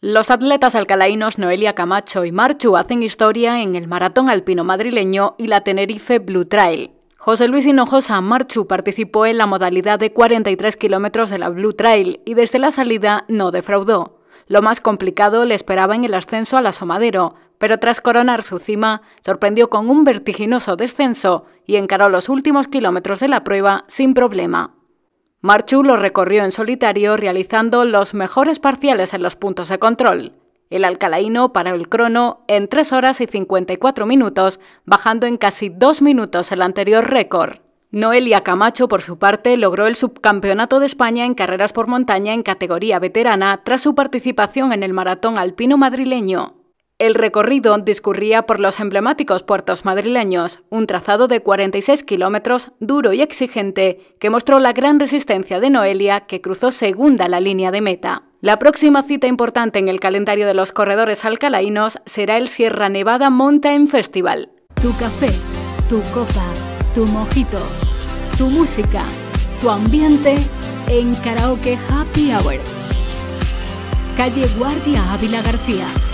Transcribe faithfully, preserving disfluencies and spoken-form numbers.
Los atletas alcalaínos Noelia Camacho y Marchu hacen historia en el maratón alpino madrileño y la Tenerife Blue Trail. José Luis Hinojosa Marchu participó en la modalidad de cuarenta y tres kilómetros de la Blue Trail y desde la salida no defraudó. Lo más complicado le esperaba en el ascenso al Asomadero, pero tras coronar su cima, sorprendió con un vertiginoso descenso y encaró los últimos kilómetros de la prueba sin problema. Marchu lo recorrió en solitario realizando los mejores parciales en los puntos de control. El alcalaíno paró el crono en tres horas y cincuenta y cuatro minutos, bajando en casi dos minutos el anterior récord. Noelia Camacho, por su parte, logró el subcampeonato de España en carreras por montaña en categoría veterana tras su participación en el maratón alpino madrileño. El recorrido discurría por los emblemáticos puertos madrileños, un trazado de cuarenta y seis kilómetros duro y exigente que mostró la gran resistencia de Noelia, que cruzó segunda la línea de meta. La próxima cita importante en el calendario de los corredores alcalaínos será el Sierra Nevada Mountain Festival. Tu café, tu copa, tu mojito, tu música, tu ambiente en Karaoke Happy Hour. Calle Guardia Ávila García.